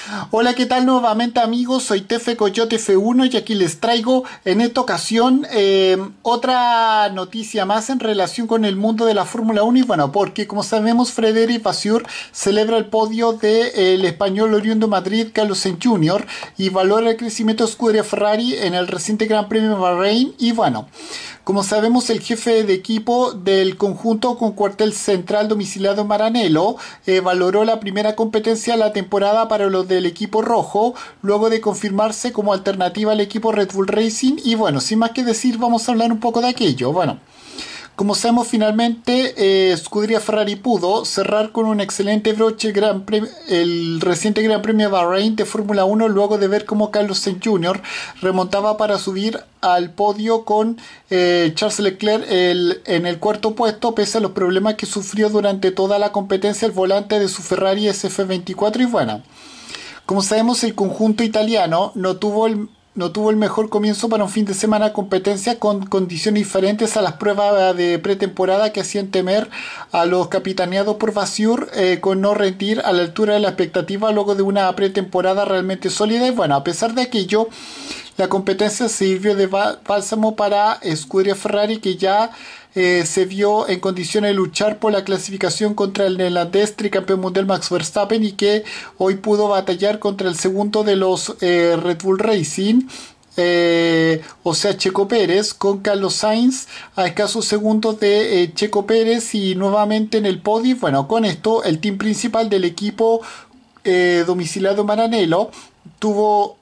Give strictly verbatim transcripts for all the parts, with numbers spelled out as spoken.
Hola, ¿qué tal nuevamente amigos? Soy Tefe Coyote F uno y aquí les traigo en esta ocasión eh, otra noticia más en relación con el mundo de la Fórmula uno y bueno, porque como sabemos Frederic Vasseur celebra el podio del español oriundo de Madrid Carlos Sainz junior y valora el crecimiento de Scuderia Ferrari en el reciente Gran Premio de Bahrein y bueno, como sabemos, el jefe de equipo del conjunto con cuartel central domiciliado en Maranello eh, valoró la primera competencia de la temporada para los del equipo rojo, luego de confirmarse como alternativa al equipo Red Bull Racing. Y bueno, sin más que decir, vamos a hablar un poco de aquello. Bueno. Como sabemos, finalmente eh, Scuderia Ferrari pudo cerrar con un excelente broche el, gran Premio, el reciente Gran Premio de Bahrein de Fórmula uno luego de ver cómo Carlos Sainz junior remontaba para subir al podio con eh, Charles Leclerc el, en el cuarto puesto pese a los problemas que sufrió durante toda la competencia el volante de su Ferrari S F veinticuatro y bueno, como sabemos el conjunto italiano no tuvo el no tuvo el mejor comienzo para un fin de semana de competencia con condiciones diferentes a las pruebas de pretemporada que hacían temer a los capitaneados por Vasseur eh, con no rendir a la altura de la expectativa luego de una pretemporada realmente sólida y bueno, a pesar de aquello, la competencia sirvió de bálsamo para Scuderia Ferrari que ya eh, se vio en condiciones de luchar por la clasificación contra el neerlandés tricampeón mundial Max Verstappen y que hoy pudo batallar contra el segundo de los eh, Red Bull Racing. Eh, o sea Checo Pérez con Carlos Sainz a escasos segundos de eh, Checo Pérez y nuevamente en el podio. Bueno, con esto el team principal del equipo eh, domiciliado en Maranello tuvo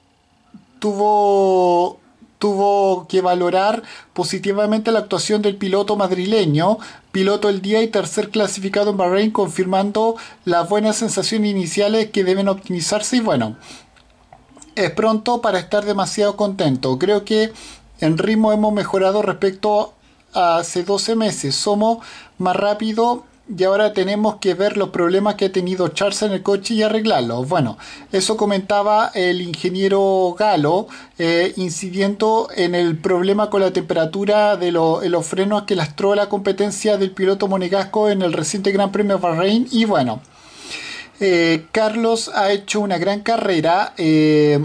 tuvo tuvo que valorar positivamente la actuación del piloto madrileño, piloto del día y tercer clasificado en Bahrein, confirmando las buenas sensaciones iniciales que deben optimizarse y bueno, es pronto para estar demasiado contento. Creo que en ritmo hemos mejorado respecto a hace doce meses. Somos más rápido y ahora tenemos que ver los problemas que ha tenido Charles en el coche y arreglarlos. Bueno, eso comentaba el ingeniero Galo, eh, incidiendo en el problema con la temperatura de lo, en los frenos que lastró la competencia del piloto monegasco en el reciente Gran Premio de Bahrein. Y bueno, eh, Carlos ha hecho una gran carrera. Eh,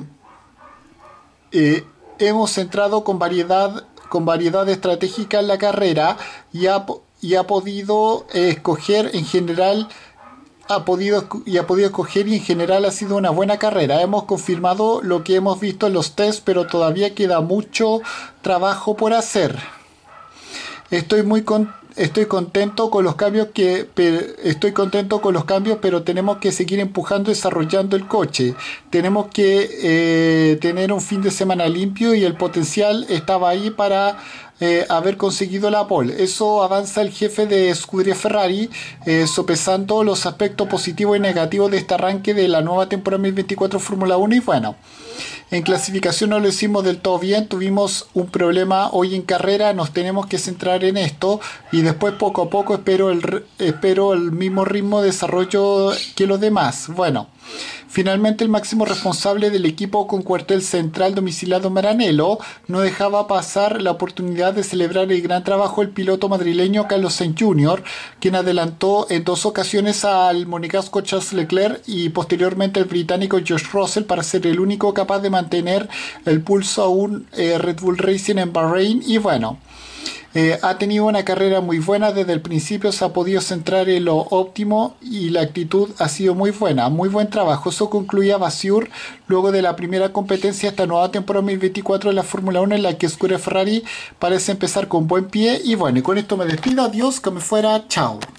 eh, hemos centrado con variedad, con variedad estratégica en la carrera y ha y ha podido eh, escoger en general ha podido y ha podido escoger y en general ha sido una buena carrera. Hemos confirmado lo que hemos visto en los tests, pero todavía queda mucho trabajo por hacer. Estoy muy con, estoy contento con los cambios que per, estoy contento con los cambios, pero tenemos que seguir empujando y desarrollando el coche. Tenemos que eh, tener un fin de semana limpio y el potencial estaba ahí para Eh, haber conseguido la pole. Eso avanza el jefe de Scuderia Ferrari, eh, sopesando los aspectos positivos y negativos de este arranque de la nueva temporada dos mil veinticuatro Fórmula uno y bueno, en clasificación no lo hicimos del todo bien, tuvimos un problema hoy en carrera, nos tenemos que centrar en esto y después poco a poco espero el, espero el mismo ritmo de desarrollo que los demás. Bueno, finalmente el máximo responsable del equipo con cuartel central domiciliado en Maranello no dejaba pasar la oportunidad de celebrar el gran trabajo del piloto madrileño Carlos Sainz junior, quien adelantó en dos ocasiones al monegasco Charles Leclerc y posteriormente al británico George Russell para ser el único capaz de mantener el pulso a un eh, Red Bull Racing en Bahrein y bueno, Eh, ha tenido una carrera muy buena desde el principio, se ha podido centrar en lo óptimo y la actitud ha sido muy buena, muy buen trabajo. Eso concluía Vasseur luego de la primera competencia esta nueva temporada dos mil veinticuatro de la Fórmula uno en la que Scuderia Ferrari parece empezar con buen pie y bueno, y con esto me despido, adiós, que me fuera, chao.